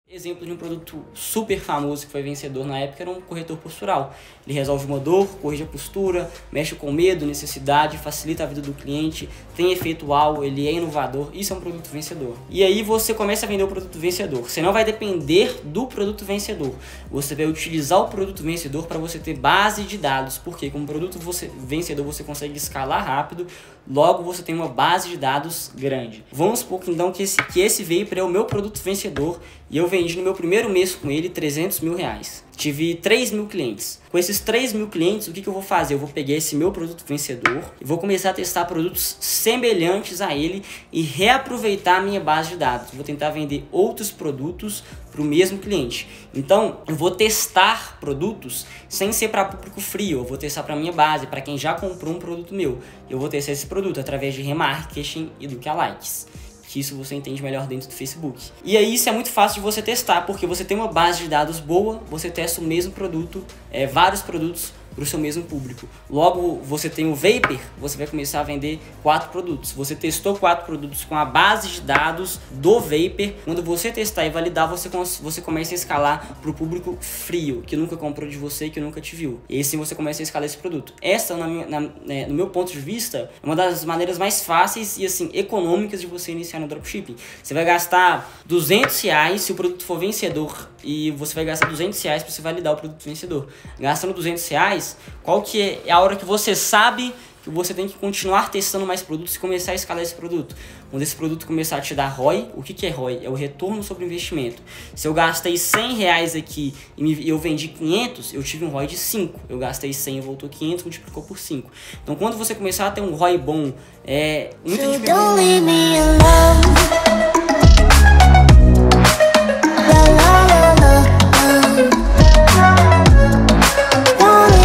Exemplo de um produto super famoso que foi vencedor na época era um corretor postural. Ele resolve uma dor, corrige a postura, mexe com medo, necessidade, facilita a vida do cliente, tem efeito uau, ele é inovador. Isso é um produto vencedor. E aí você começa a vender o produto vencedor. Você não vai depender do produto vencedor. Você vai utilizar o produto vencedor para você ter base de dados. Porque com o produto vencedor você consegue escalar rápido, logo você tem uma base de dados grande. Vamos supor então que esse Vapor é o meu produto vencedor e eu vendi no meu primeiro mês com ele 300 mil reais. Tive 3 mil clientes. Com esses 3 mil clientes, o que eu vou fazer? Eu vou pegar esse meu produto vencedor e vou começar a testar produtos semelhantes a ele e reaproveitar a minha base de dados. Vou tentar vender outros produtos para o mesmo cliente. Então, eu vou testar produtos sem ser para público frio. Eu vou testar para minha base, para quem já comprou um produto meu. Eu vou testar esse produto através de remarketing e lookalikes. Que isso você entende melhor dentro do Facebook. E aí isso é muito fácil de você testar, porque você tem uma base de dados boa, você testa o mesmo produto, vários produtos para o seu mesmo público. Logo, você tem o Vapor, você vai começar a vender 4 produtos. Você testou 4 produtos com a base de dados do Vapor. Quando você testar e validar, você começa a escalar para o público frio, que nunca comprou de você e que nunca te viu. E aí sim você começa a escalar esse produto. Essa, no meu ponto de vista, é uma das maneiras mais fáceis e assim econômicas de você iniciar no dropshipping. Você vai gastar 200 reais se o produto for vencedor, e você vai gastar 200 reais para você validar o produto vencedor. Gastando 200 reais, qual que é a hora que você sabe que você tem que continuar testando mais produtos e começar a escalar esse produto? Quando esse produto começar a te dar ROI. O que é ROI? É o retorno sobre o investimento. Se eu gastei 100 reais aqui e eu vendi 500, eu tive um ROI de 5. Eu gastei 100 e voltou 500, multiplicou por 5. Então quando você começar a ter um ROI bom, muito